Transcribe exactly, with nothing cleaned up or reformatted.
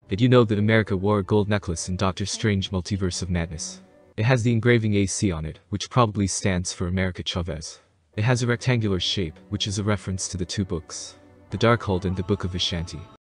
Did you know that America wore a gold necklace in Doctor Strange Multiverse of Madness? It has the engraving A C on it, which probably stands for America Chavez. It has a rectangular shape, which is a reference to the two books, the Darkhold and the Book of Vishanti.